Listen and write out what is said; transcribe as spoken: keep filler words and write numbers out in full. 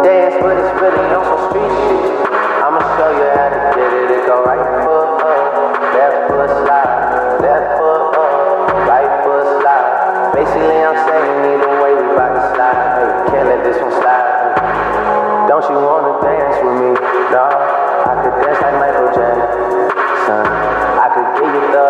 Dance, but it's really on some street shit. I'ma show you how to get it. It go right foot up, left foot slide, left foot up, right foot slide. Basically, I'm saying either way we bout to slide. Hey, can't let this one slide. Don't you wanna dance with me? No, I could dance like Michael Jackson. I could give you the